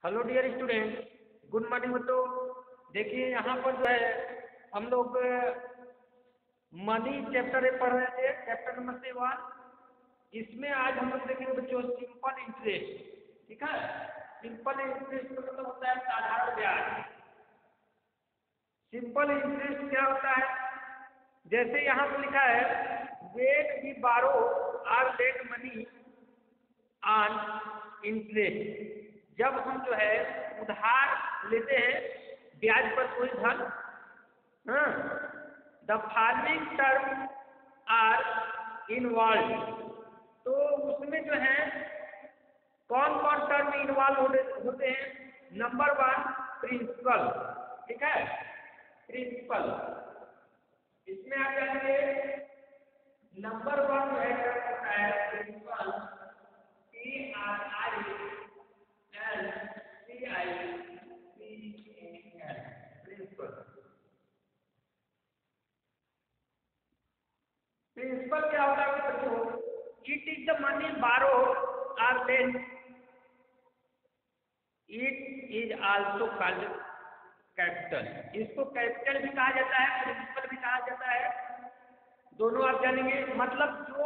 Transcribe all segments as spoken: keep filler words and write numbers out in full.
Hello dear student, good morning बच्चों। देखिए यहाँ पर जो है हम लोग मनी चैप्टर एक पढ़ रहे थे, चैप्टर नंबर से वन। इसमें आज हम लोग देखेंगे बच्चों सिंपल इंटरेस्ट। ठीक है, सिंपल इंटरेस्ट का मतलब होता है साधारण ब्याज। सिंपल इंटरेस्ट क्या होता है? जैसे यहाँ पर लिखा है what we borrow or let money on interest. जब हम जो है उधार लेते हैं ब्याज पर कोई धन, हाँ, the following term are involve. तो उसमें जो है कौन कौन टर्म इन्वॉल्व होते हैं? Number one principal. ठीक है, प्रिंसिपल। इसमें आप जानेंगे नंबर वन जो है टर्म होता है principal, P R I N C I P A L, principal. Principal क्या होता है बच्चों? It is the money borrow or lent. It is also called capital. इसको कैपिटल भी कहा जाता है, प्रिंसिपल भी कहा जाता है, दोनों आप जानेंगे। मतलब जो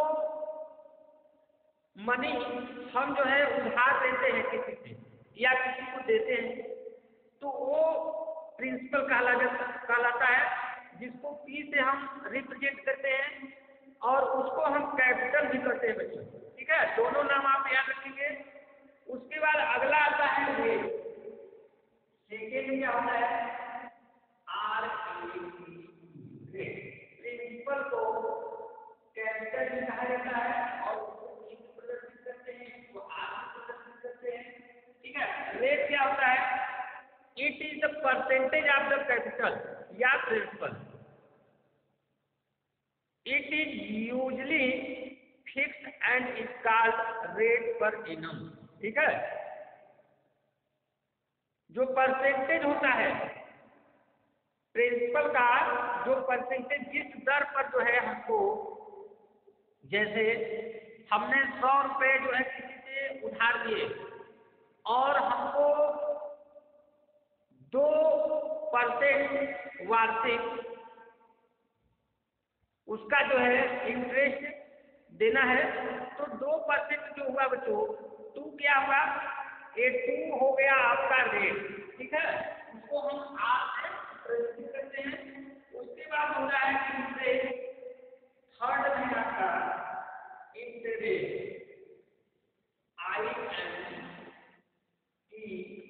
मनी हम जो है उधार लेते हैं किसी से या किसी को देते हैं तो वो प्रिंसिपल कहला जाता कहलाता है, जिसको पी से हम रिप्रेजेंट करते हैं और उसको हम कैपिटल भी करते हैं बच्चों। ठीक है, दोनों नाम आप याद रखेंगे। उसके बाद अगला आता है रेट। सेकेंड क्या होता है? Or a rate. प्रिंसिपल को कैपिटल भी कहा जाता है और ठीक है। रेट क्या होता है? It is the percentage of the capital या principal. It is usually fixed and is called rate per annum. ठीक है, जो परसेंटेज होता है प्रिंसिपल का, जो परसेंटेज जिस दर पर जो है हमको, जैसे हमने सौ रुपये जो है किसी से उधार लिए और हमको दो परसेंट वार्षिक उसका जो है इंटरेस्ट देना है, तो दो परसेंट जो हुआ बच्चों, टू क्या हुआ? ये टू हो गया आपका रेट। ठीक है, उसको हम आर से प्रस्तुत करते हैं। उसके बाद होता है इंटरेस्ट। थर्ड में आपका interest, I N T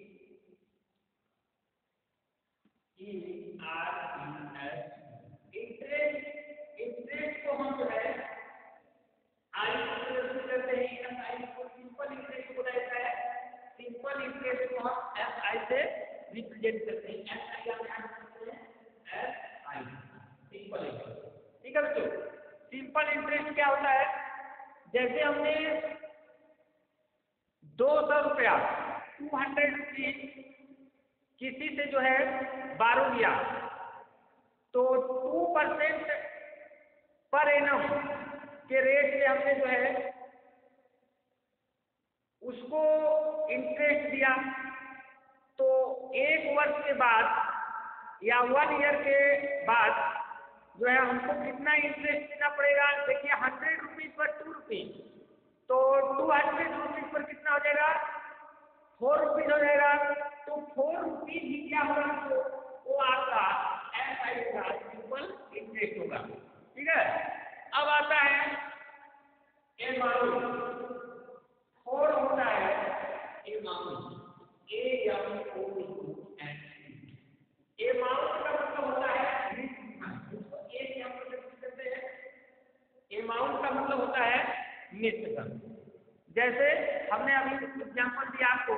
E R E S. Interest interest को हम जो है आई से प्रस्तुत करते हैं, एस आई को सिंपल इंटरेस्ट बोला जाता है। सिंपल इंटरेस्ट को हम एस आई से रिप्रेजेंट करते हैं। एस आई आप ध्यान रखते हैं, एस आई सिंपल इंटरेस्ट। ठीक है बच्चों, सिंपल इंटरेस्ट क्या होता है? जैसे हमने दो सौ रुपया टू हंड्रेड रुपीज किसी से जो है बारो लिया, तो टू परसेंट पर एनम के रेट से हमने जो है उसको इंटरेस्ट दिया। तो एक वर्ष के बाद या वन ईयर के बाद जो है हमको कितना इंटरेस्ट देना पड़ेगा? देखिए, हंड्रेड रुपीज पर टू रुपीज, तो टू हंड्रेड रुपीज पर कितना हो जाएगा? फोर रुपीज हो जाएगा। तो फोर रुपीज ही क्या होगा? तो वो आपका एस आई का सिंपल इंटरेस्ट होगा। ठीक है, अब आता है अमाउंट। फोर होता है amount, A M O N T. Amount का मतलब होता है इसको ए से हम प्रदर्शित करते हैं। अमाउंट का मतलब होता है निश्चित धन। जैसे हमने अभी एग्जाम्पल दिया आपको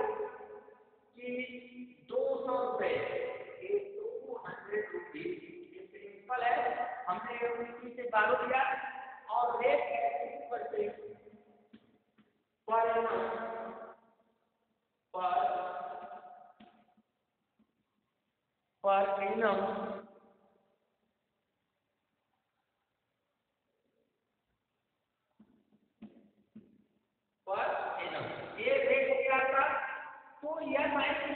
कि दो सौ रुपये टू हंड्रेड रुपीज सिंपल है, हमने किसी से बारो दिया और रेट है परसेंट पर पर पर एनम पर एनम। ये रेट हो गया था। तो यह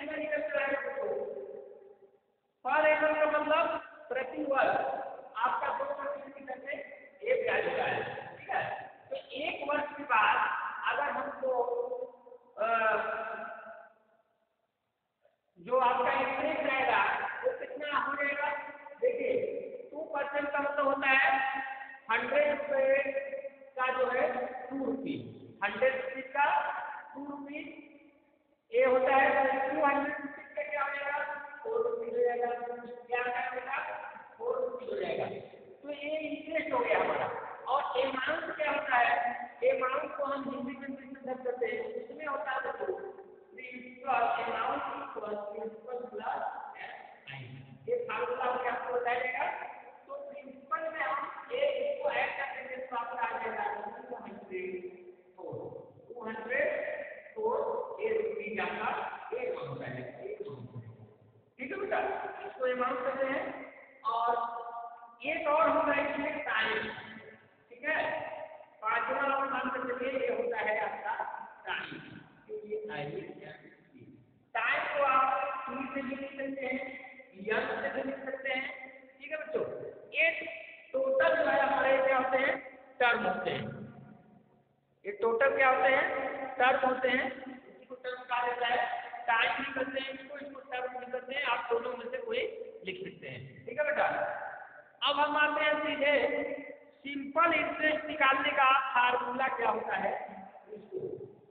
ए होता है टू हंड्रेड रुपीज का क्या हो जाएगा, फोर रुपीज हो जाएगा, क्या बेटा फोर रुपीज हो जाएगा। तो ये इंटरेस्ट हो गया हमारा। और अमाउंट क्या होता है, अमाउंट को हम हिंदी में कंसीडर करते हैं, उसमें होता है तो principal amount equal principal plus S, ये फार्मूला हमने आपको बताया जाएगा। तो प्रिंसिपल में हम ए इसको ऐड कर देंगे तो आपका आ जाएगा two hundred four, two hundred four A rupees आपका ए अमाउंट है, ठीक है बेटा, इसको अमाउंट करते हैं। और एक और होता है इसमें टाइम, ठीक है, पांचवा आप मान कर चलिए ये होता है आपका टाइम, ये टाइम को आप टी से भी लिख सकते हैं, यन से भी लिख सकते हैं, ठीक है बच्चों। ये टोटल जो है हमारे क्या होते हैं, टर्म होते हैं, ये टोटल क्या होते हैं, टर्म होते हैं, इसको टर्म कहा जाता है। टाइम भी करते हैं इसको, इसको टर्म भी करते हैं, आप दोनों में से कोई लिख सकते हैं, ठीक है बेटा। अब हम आते हैं सीधे सिंपल इंटरेस्ट निकालने का फार्मूला क्या होता है, इसको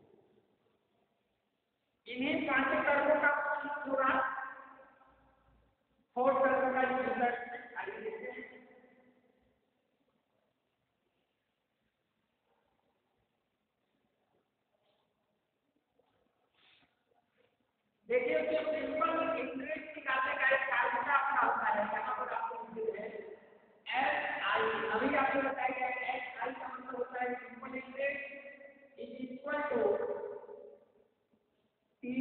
इन्हीं पांचों टर्मों का पूरा फोर टर्म का इंटरेस्ट आइए देखते हैं। देखिए जो सिंपल इंटरेस्ट निकालने का एक फार्मूला अपना होता है, यहाँ पर आपको लिखे हैं एस आई, अभी आपको बताया गया है एस आई का मतलब होता है simple interest is equal to T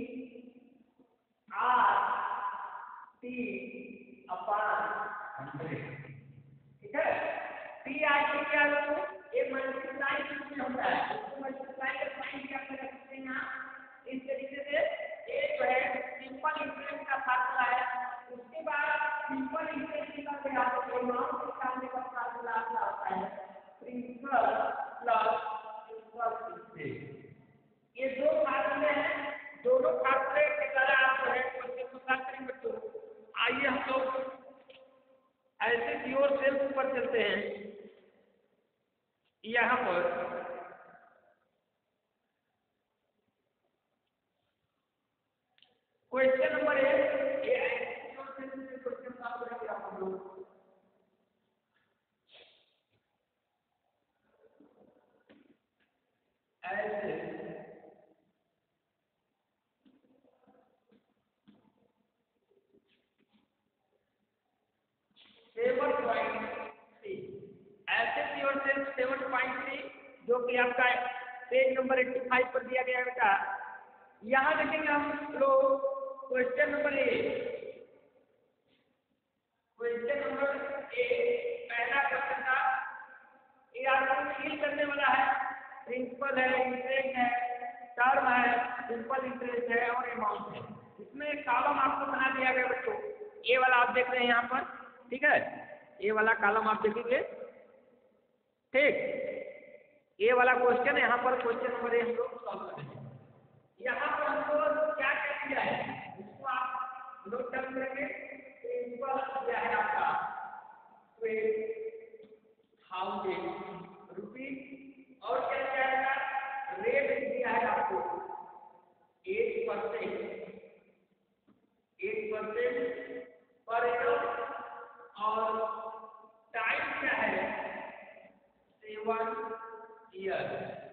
R T upon hundred, ठीक है। टी आर टी क्या है, ये मल्टीप्लाई में होता है, इसको मल्टीप्लाई का साइन क्या कर सकते हैं यहाँ इस तरीके से, ये जो है सिंपल इंटरेस्ट का फार्मूला है। उसके बाद सिंपल इंटरेस्ट निकालने का तो अमाउंट निकालने का फार्मूला आपका होता है प्रिंसिपल प्लस प्रिंसिपल इंटरेस्ट। ये दो फार्मूले हैं, दोनों फार्मूले के द्वारा आप जो है क्वेश्चन को सॉल्व करेंगे बच्चों। आइए हम लोग ऐसे प्योर सेल्फ पर चलते हैं। यहाँ पर क्वेश्चन नंबर एक, ये ऐसे प्योर सेल्फ से क्वेश्चन सॉल्व करेंगे हम लोग। ऐसे सेवन पॉइंट थ्री, ऐसे प्योर सेल्फ सेवन पॉइंट थ्री जो कि आपका पेज नंबर एट्टी फाइव पर दिया गया है बेटा। यहाँ देखेंगे हम लोग question number A, question number A पहला क्वेश्चन था, ये आपको फील करने वाला है, प्रिंसिपल है, इंटरेस्ट है, टर्म है, सिंपल इंटरेस्ट है और अमाउंट है। इसमें कॉलम आपको बना दिया गया बच्चों, ये वाला आप देख रहे हैं यहाँ पर, ठीक है, ये वाला कॉलम आप देखेंगे, ठीक। ये वाला क्वेश्चन यहाँ पर क्वेश्चन नंबर ए हम लोग सॉल्व करेंगे। यहाँ पर हमको क्या क्या दिया है, इसको आप नोट कर लेंगे। प्रिंसिपल दिया है आपका थाउजेंड रुपीज और क्या जाएगा, रेट दिया है आपको eight percent, eight percent per annum, और टाइम क्या है सेवन ईयर,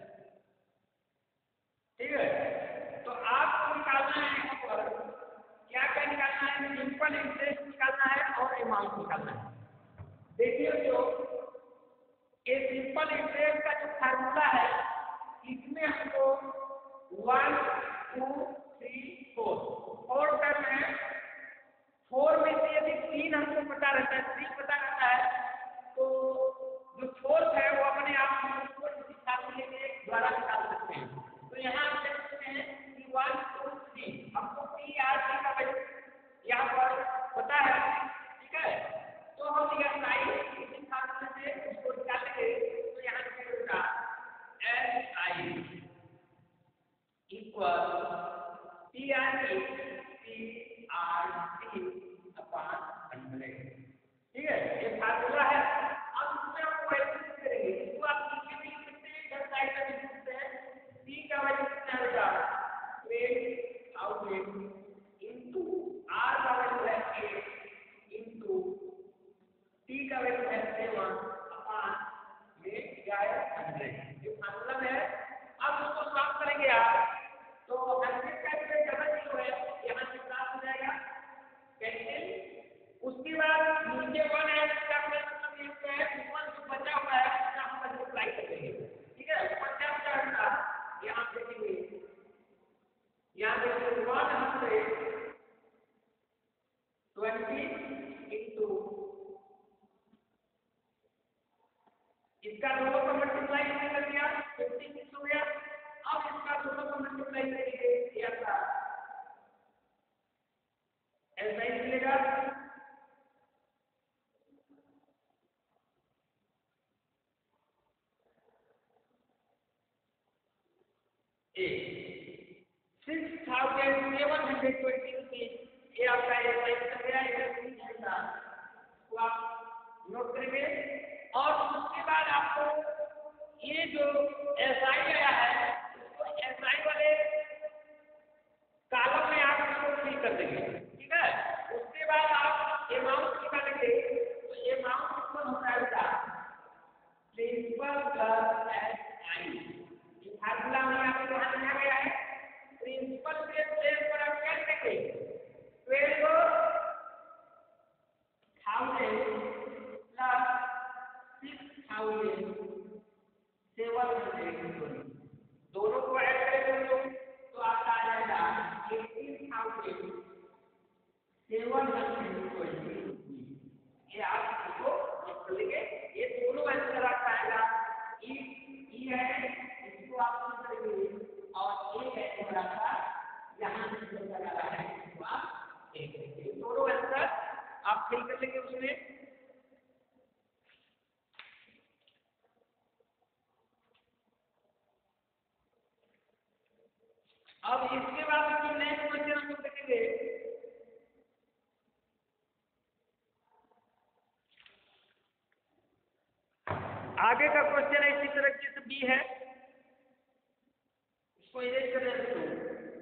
ठीक है। तो आपको निकालना है यहाँ पर क्या क्या निकालना है, सिंपल इंटरेस्ट निकालना है और अमाउंट निकालना है। देखिए जो ये सिंपल इंटरेस्ट का जो फार्मूला है, इसमें हमको one two three four four term है, फोर में से यदि तीन हमको पता रहता है, थ्री पता रहता है, तो जो फोर्थ है वो अपने आप हम उसको इसी फार्मूले के द्वारा निकाल सकते हैं। तो यहाँ हम देख सकते हैं कि वन टू थ्री हमको टी आर टी का वैल्यू यहाँ पर पता है, ठीक है। तो हम यह साइन इसी फार्मूले से उसको निकालेंगे। तो यहाँ लिखेगा S I equal T R T T R T upon hundred, ठीक है, ये फार्मूला है। अब इसमें आप वैल्यू करेंगे, इसको आप नीचे भी लिख सकते हैं, इधर साइड में भी लिख सकते हैं। टी का वैल्यू कितना होगा, यहाँ देखिए वन हंड्रेड ट्वेंटी इंटू इसका दोनों का मल्टीप्लाई कर दिया फिफ्टी सिक्स हो गया। अब इसका दोनों का मल्टीप्लाई करेंगे ये आपका ऐसा ही मिलेगा। Six thousand seven hundred twenty rupees ये आपका ऐसा ही चल गया। ऐसा तो आप नोट करेंगे और उसके बाद आपको ये जो एसआई आया है उसको एसआई वाले कॉलम में आप इसको फिल कर देंगे, ठीक है। उसके बाद आप अमाउंट निकालेंगे तो अमाउंट कितना होता है बेटा प्रिंसिपल प्लस एसआई। ये फार्मूला में आपको वहां लिखा गया है। प्रिंसिपल के प्लेस पर आप क्या लिखेंगे twelve thousand plus six thousand seven hundred दोनों को ऐड करेंगे तो आपका आ जाएगा eighteen thousand seven hundred twenty. ये आप इसको नोट कर लेंगे। ये दोनों आंसर आपका आएगा। ई ई है इसको आप नोट करेंगे और एक है जो आपका यहाँ से लगा रहा है इसको आप एक करेंगे। दोनों आंसर आप फिल कर लेंगे उसमें। अब इसके बाद हम नेक्स्ट क्वेश्चन हम देखेंगे। आगे का क्वेश्चन इसी तरीके से बी है, इसको इरेज कर देते हैं।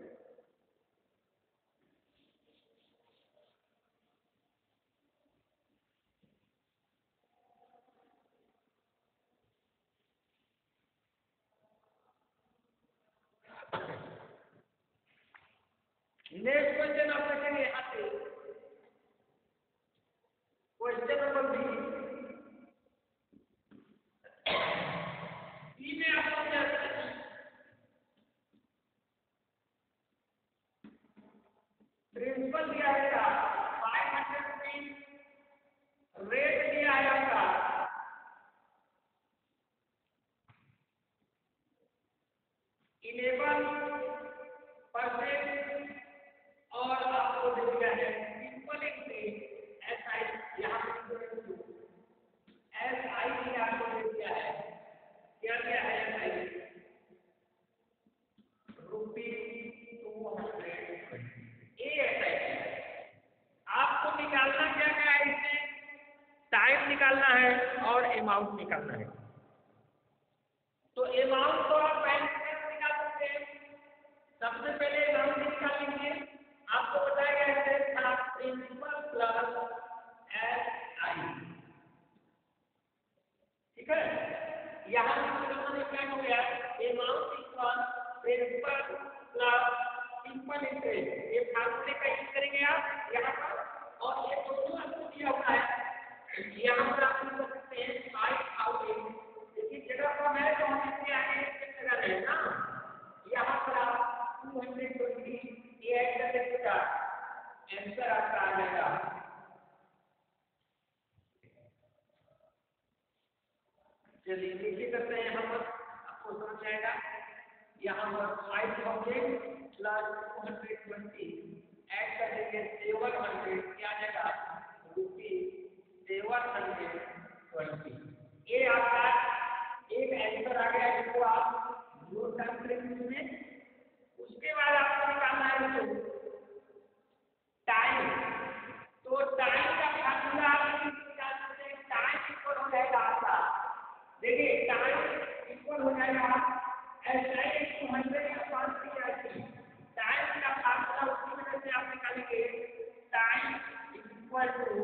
नेक्स्ट क्वेश्चन आप देखेंगे यहाँ से क्वेश्चन नंबर बी। बी में आपको क्या प्रिंसिपल दिया है फाइव हंड्रेड रुपीज, रेट दिया है आपका इलेवन परसेंट और आपको दे दिया है सिंपल इंटरेस्ट एस आई। यहाँ पे एस आई भी आपको दे दिया है। क्या क्या है S I rupees two hundred ये एस आई। आपको निकालना क्या क्या है इसमें टाइम निकालना है और अमाउंट निकालना है। तो अमाउंट तो आप बैंक से निकाल सकते हैं। सबसे पहले अमाउंट निकाल लीजिए। आपको बताया गया है था प्रिंसिपल प्लस एस आई, ठीक है। यहाँ पे क्या हो गया amount equal principal plus simple interest. ये फार्मूले का यूज करेंगे आप यहाँ पर और ये दोनों आपको दिया हुआ है। यहाँ पर आप लिख सकते हैं फाइव थाउजेंड लेकिन जगह कम है तो हम इसके आगे जगह रहे ना। यहाँ पर आप टू हंड्रेड ट्वेंटी ये ऐड कर देगा आंसर आपका आ जाएगा। चलिए नीचे करते हैं यहाँ पर आपको समझ आएगा। यहाँ पर five thousand plus two hundred twenty add कर देंगे सेवन हंड्रेड क्या आ जाएगा रुपीज सेवन हंड्रेड ट्वेंटी। ये आपका एक आंसर आ गया जिसको आप नोट डाउन करेंगे उसमें। उसके बाद आपको निकालना है टाइम। तो टाइम का फार्मूला आप निकाल सकते हैं। टाइम इक्वल हो जाएगा आपका देखिए टाइम इक्वल हो जाएगा S I two hundred upon T I T. Time का फार्मूला उसी वजह से आप निकालेंगे time equal to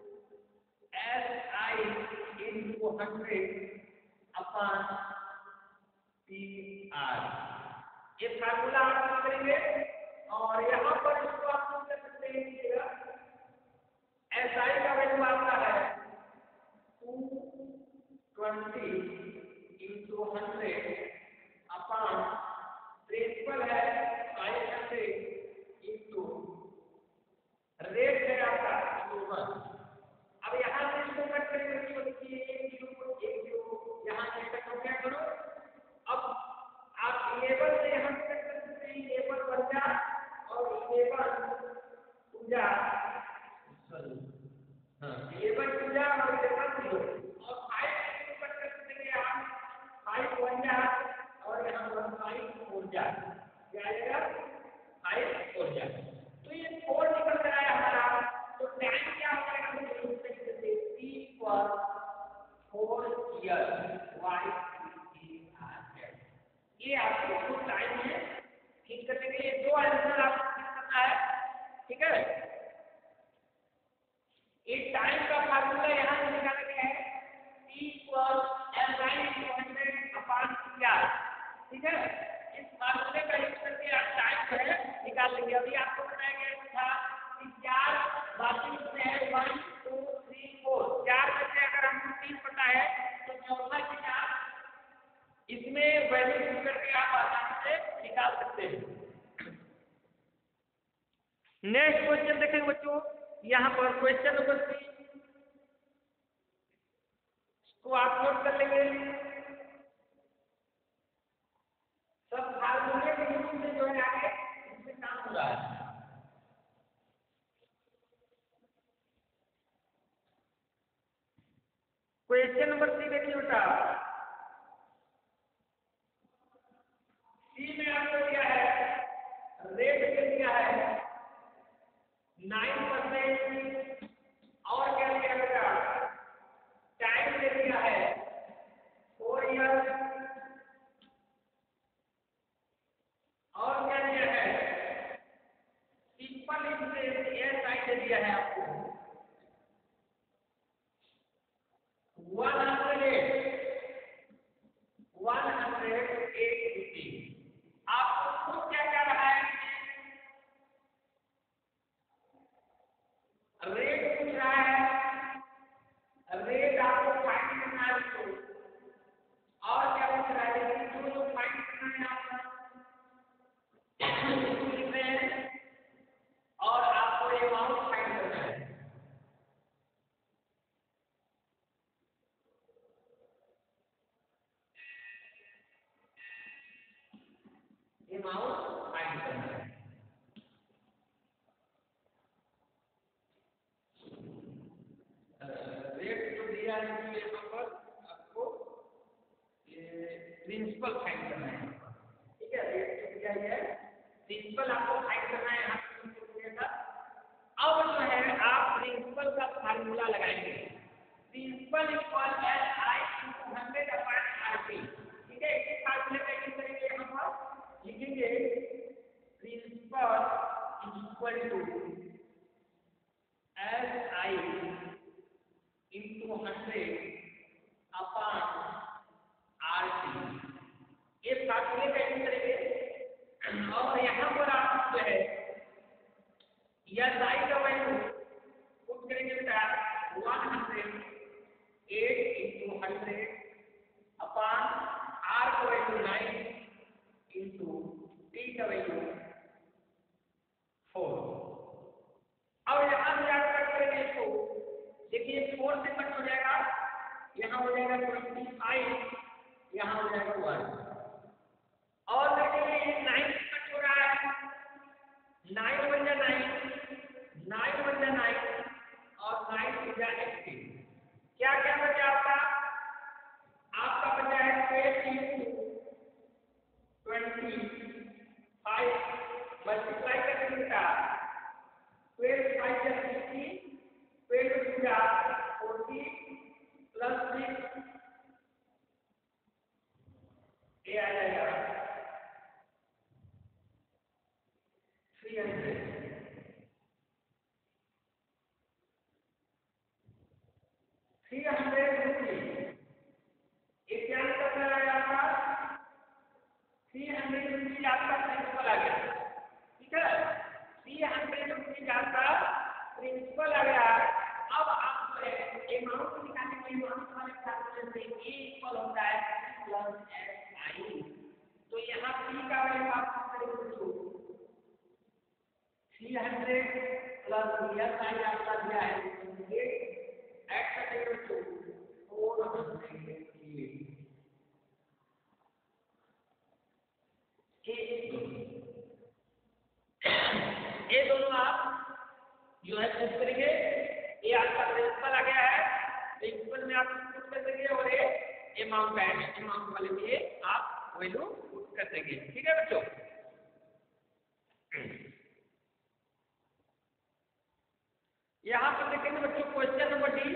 S I into hundred upon T R. ये फार्मूला आप यूज करेंगे और यहाँ पर इसको आप यूज कर सकते हैं। एस आई का वैल्यू आपका है two twenty into hundred upon principal है फाइव हंड्रेड इलेवन पूजा हाँ इलेवन पूजा और इलेवन जीरो और फाइव को कट कर देंगे आप फाइव वन जा और यहाँ पर फाइव फोर जा क्या आएगा फाइव फोर जा तो ये फोर निकल कर आया हमारा तो टाइम क्या हो जाएगा मुझे रूप में जैसे टी पर four year Y T R ये आपको कुछ टाइम है ठीक करने के लिए दो आंसर आपको ठीक करना है ठीक है ये टाइम का फार्मूला यहाँ से निकाला गया है T equal L nine two hundred upon T R ठीक है इस फार्मूले का यूज करके आप टाइम जो है निकाल लेंगे अभी आपको बताया गया था कि चार बाकी इसमें है वन टू थ्री फोर चार में से अगर हमको तीन पता है तो चौथा चीज आप इसमें वैल्यू यूज करके आप आसानी से निकाल सकते हैं नेक्स्ट क्वेश्चन देखेंगे बच्चों यहाँ पर क्वेश्चन नंबर थ्री को आप नोट कर लेंगे सब फार्मूले के यूज से जो है आगे इसमें काम हो रहा है क्वेश्चन नंबर थ्री देखिए बेटा सी में आपको दिया है रेट दे दिया है नाइन परसेंट और क्या दिया बेटा टाइम दे दिया है फोर ईयर और क्या दिया है सिंपल इंटरेस्ट एस आई दे दिया है आपको one hundred one hundred eight fifty आपको खुद क्या क्या रहा है रेट पूछ रहा है रेट आपको फाइंड करना है उसको और क्या पूछ रहा है जो जो फाइंड करना है आपको और आपको अमाउंट फाइंड करना है अमाउंट फाइंड करना है रेट जो दिया है यहाँ पर आपको ये प्रिंसिपल फाइंड करना है ठीक है रेट जो दिया है प्रिंसिपल आपको फाइंड करना है यहाँ पर अब जो है आप प्रिंसिपल का फार्मूला लगाएंगे principal equal L I into hundred upon R T ठीक है इस फार्मूले का यूज करेंगे यहाँ पर लिखेंगे principal equal to L I into hundred upon R T ये फार्मूले का यूज करेंगे और यहाँ पर आप जो है यह आई का वैल्यू पुट करेंगे बेटा one hundred eight into hundred upon R का वैल्यू नाइन इंटू टी का वैल्यू फोर अब यहाँ से आप कट करेंगे इसको देखिए फोर से कट हो जाएगा यहाँ हो जाएगा ट्वेंटी फाइव यहाँ हो जाएगा वन और देखिए ये नाइन से कट हो रहा है नाइन वन जा नाइन नाइन वन जा नाइन और नाइन टू जा एटीन क्या क्या बचा आपका आपका बचा है twelve into twenty five multiply करके बेटा ट्वेल्व फाइव जा फिफ्टी ट्वेल्व टू जा फोर्टी प्लस सिक्स ये आ जाएगा three hundred three hundred rupees ये क्या निकल रहा है आपका थ्री हंड्रेड रुपीज आपका प्रिंसिपल आ गया ठीक है थ्री हंड्रेड रुपीज आपका प्रिंसिपल आ गया अब आप जो है अमाउंट निकालने के लिए अमाउंट वाले फार्मूले से ए इक्वल होता है प्लस एस आई तो यहाँ पी का वैल्यू आप करेंगे three hundred plus S I आपका दिया है X equal to four hundred जो है पुट करेंगे। ये आपका प्रिंसिपल आ गया है, प्रिंसिपल में आप पुट कर देंगे और ये अमाउंट का है, अमाउंट वाले में आप वैल्यू पुट कर देंगे। ठीक है बच्चों, यहाँ पर देखेंगे बच्चों क्वेश्चन नंबर डी।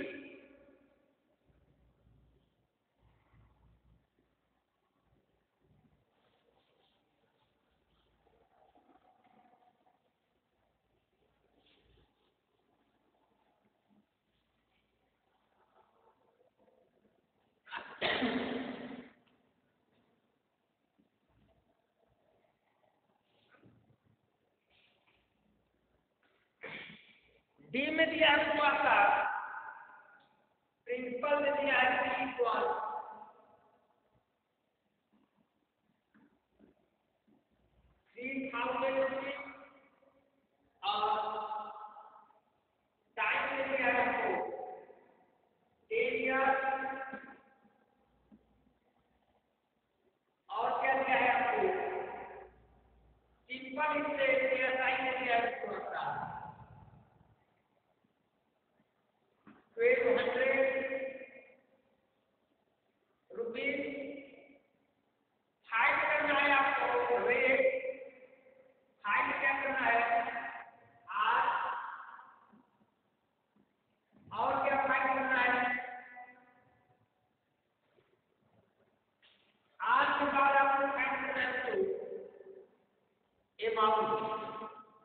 डी में दिया है तो आपका प्रिंसिपल ने दिया है three equal three thousand rupees और टाइम में दिया है आपको टेन ईयर और क्या दिया है आपको सिंपल इंटरेस्ट दिया, टाइम में दिया है आपको ट्वेल्व हंड्रेड रुपीज। फाइंड करना है आपको रेट, फाइंड क्या करना है आर, और क्या फाइंड करना है आर के बाद आपको फाइंड करना है तो अमाउंट।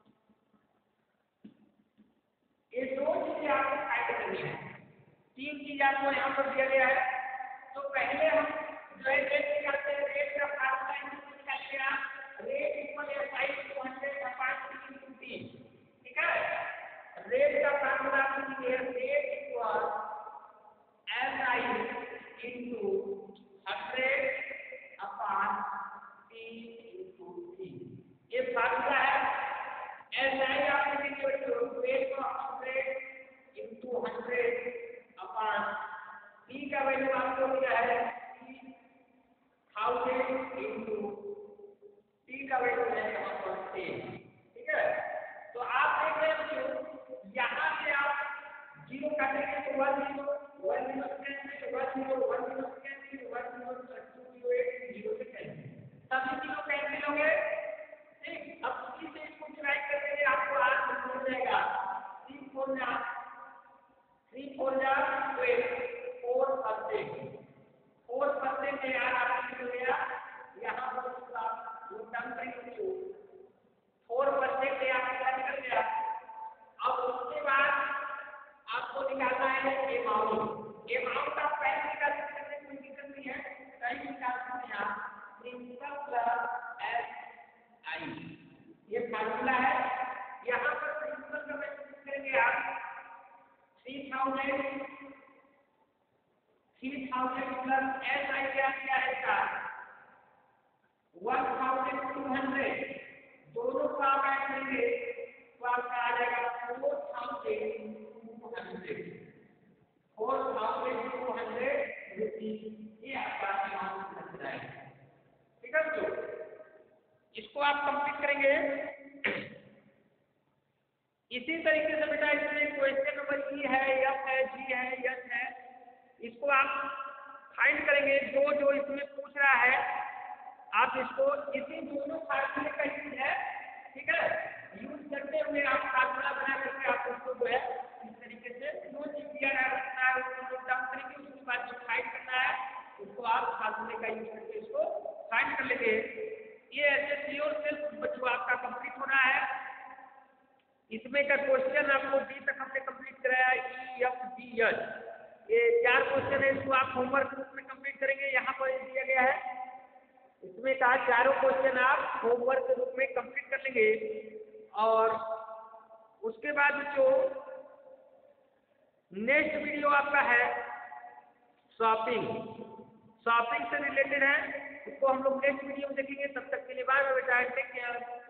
ये दो चीजें आपको फाइंड करनी है, तीन चीज आपको यहाँ पर दिया गया है। तो पहले हम जो है रेट निकालते हैं, रेट का फार्मूला निकालते हैं आप, रेट इक्वल है फाइव टू हंड्रेड अपॉन तीन तीन। ठीक है, रेट का फार्मूला आपको है rate equal S I into hundred upon तीन इंटू तीन, ये फार्मूला है। एस आई आप लिखेंगे बच्चों रेट का hundred into hundred upon T का वैल्यू आपको दिया है थाउजेंड इंटू टी का वैल्यू है यहाँ पर टेन। ठीक है, तो आप देख रहे हो यहाँ से आप जीरो काटेंगे तो one zero one zero cancel, one zero one zero cancel, one zero two zero eight zero से कैंसिल, सभी जीरो कैंसिल हो गए। ठीक, अब इसी से इसको डिवाइड कर देंगे, आपको आठ मिल जाएगा। थ्री फोर जा थ्री फोर जा twelve, four percent four percent है यार आपको मिल गया। यहाँ पर उसका वो टर्म करेंगे फोर परसेंट है आपको कर दिया। अब उसके बाद आपको निकालना है अमाउंट। अमाउंट आप पहले निकाल सकते हैं, कोई दिक्कत नहीं है, कहीं निकाल सकते हैं आप। प्रिंसिपल प्लस एस आई ये फार्मूला है। यहाँ पर प्रिंसिपल का वैल्यू करेंगे आप three thousand three thousand plus S I क्या क्या है इसका वन थाउजेंड टू हंड्रेड, दोनों को आप ऐड करेंगे तो आपका आ जाएगा four thousand two hundred four thousand two hundred rupees, ये आपका अमाउंट बन जाएगा। ठीक है तो इसको आप कंप्लीट करेंगे। इसी तरीके से बेटा इसमें क्वेश्चन नंबर ई है, एफ है, जी है, एस है, इसको आप फाइंड करेंगे। जो जो इसमें पूछ रहा है आप इसको इसी दोनों फार्मूले का यूज है, ठीक है, यूज करते हुए आप फार्मूला बना करके आप उसको जो है इस तरीके से जो चीज दिया रखना है उसको नोट डाउन करेंगे। उसके बाद जो फाइंड करना है उसको आप फार्मूले का यूज करके इसको फाइंड कर लेंगे। ये ऐसे श्योर सेल्फ बच्चों आपका कंप्लीट होना है। इसमें का क्वेश्चन आपको डी तक हमने कंप्लीट कराया, ई एफ जी एच, ये चार क्वेश्चन है, इसको आप होमवर्क रूप में कंप्लीट करेंगे। यहाँ पर दिया गया है, इसमें कहा चारों क्वेश्चन आप होमवर्क के रूप में कंप्लीट कर लेंगे। और उसके बाद जो नेक्स्ट वीडियो आपका है शॉपिंग, शॉपिंग से रिलेटेड है, उसको हम लोग नेक्स्ट वीडियो में देखेंगे। तब तक के लिए बाय बाय बेटा, टेक केयर।